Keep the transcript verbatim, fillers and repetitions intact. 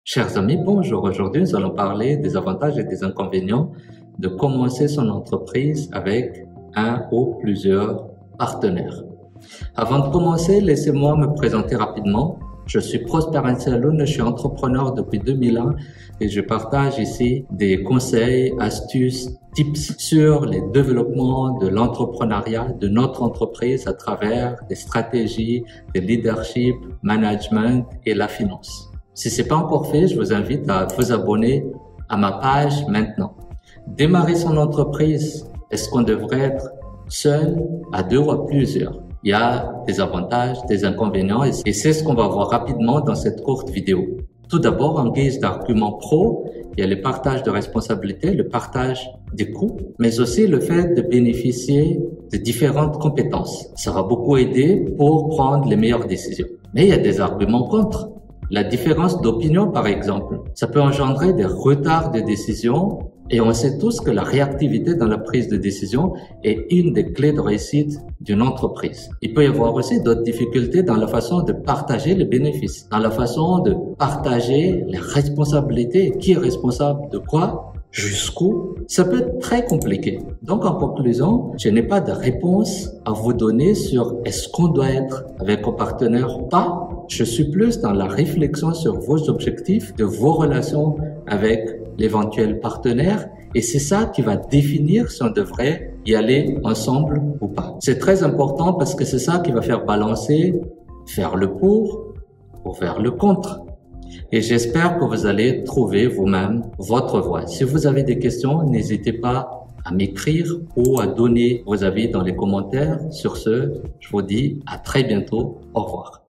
Chers amis, bonjour. Aujourd'hui, nous allons parler des avantages et des inconvénients de commencer son entreprise avec un ou plusieurs partenaires. Avant de commencer, laissez-moi me présenter rapidement. Je suis Prosper Anselun, je suis entrepreneur depuis deux mille un et je partage ici des conseils, astuces, tips sur les développements de l'entrepreneuriat de notre entreprise à travers des stratégies, de leadership, management et la finance. Si ce n'est pas encore fait, je vous invite à vous abonner à ma page maintenant. Démarrer son entreprise, est-ce qu'on devrait être seul, à deux ou à plusieurs? Il y a des avantages, des inconvénients et c'est ce qu'on va voir rapidement dans cette courte vidéo. Tout d'abord, en guise d'argument pro, il y a le partage de responsabilités, le partage des coûts, mais aussi le fait de bénéficier de différentes compétences. Ça va beaucoup aider pour prendre les meilleures décisions. Mais il y a des arguments contre. La différence d'opinion, par exemple, ça peut engendrer des retards de décision et on sait tous que la réactivité dans la prise de décision est une des clés de réussite d'une entreprise. Il peut y avoir aussi d'autres difficultés dans la façon de partager les bénéfices, dans la façon de partager les responsabilités, qui est responsable de quoi, jusqu'où. Ça peut être très compliqué. Donc, en conclusion, je n'ai pas de réponse à vous donner sur est-ce qu'on doit être avec un partenaire ou pas. Je suis plus dans la réflexion sur vos objectifs, de vos relations avec l'éventuel partenaire et c'est ça qui va définir si on devrait y aller ensemble ou pas. C'est très important parce que c'est ça qui va faire balancer vers le pour ou vers le contre. Et j'espère que vous allez trouver vous-même votre voie. Si vous avez des questions, n'hésitez pas à m'écrire ou à donner vos avis dans les commentaires. Sur ce, je vous dis à très bientôt. Au revoir.